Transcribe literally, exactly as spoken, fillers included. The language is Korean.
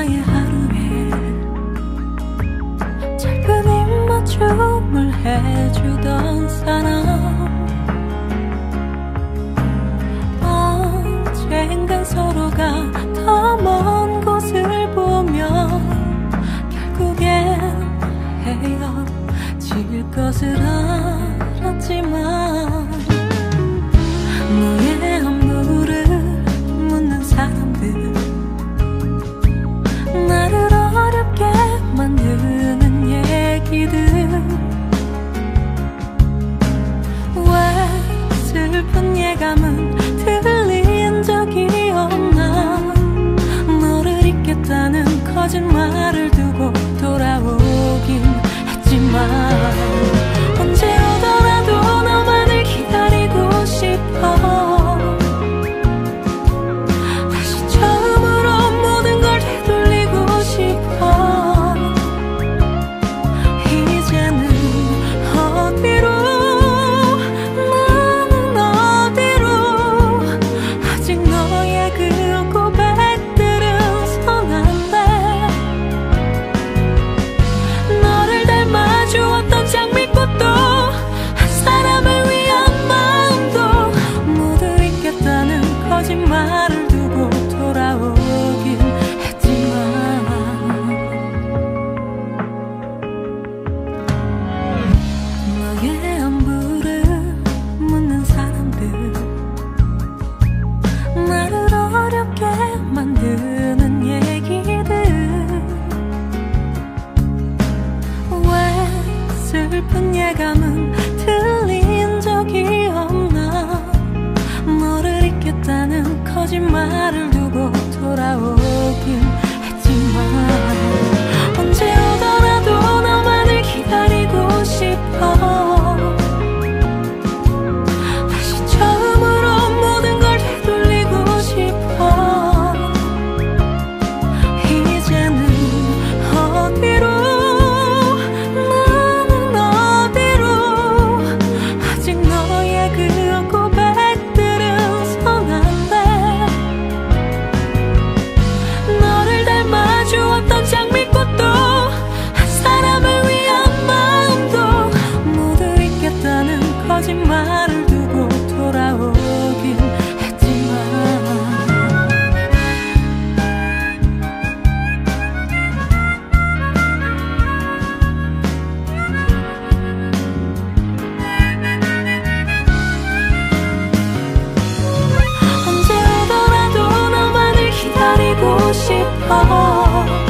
나의 하루에 작은 입맞춤을 해주던 사람, 언젠간 서로가 더 먼 곳을 보며 결국엔 헤어질 것을 알았지만, 너의 안부를 묻는 사람들, 나를 어렵게 만드는 얘기들, 왜 슬픈 예감은 들린 적이 없나. 너를 잊겠다는 거짓말을 두고 돌아오긴 했지만, 언제 오더라도 너만을 기다리고 싶어. 다시 처음으로 모든 걸 되돌리고 싶어. 이제는 어디로, 나는 어디로. 아직 너의 그 고백들은 선한데, 너를 닮아주었던 장미꽃도 한 사람을 위한 마음도 모두 잊겠다는 거짓말을 두고 돌아오긴 했지만, 너의 안부를 묻는 사람들, 나를 어렵게 만드는 얘기들, 왜 슬픈 예감은 들린 적이 없나. 너를 잊겠다는 거짓말을 두고 돌아오긴 했지만, 언제 오더라도 너만을 기다리고 싶어. 다시 처음으로 모든 걸 되돌리고 싶어. 이제는 어디로, 나는 어디로. 아직 너의 그 고백들은 선한데, 너를 닮아주었던 장미꽃도 한 사람을 위한 마음도 모두 잊겠다는 거짓말을 두고 돌아오긴 했지만, 언제 오더라도 너만을 기다리고 싶어.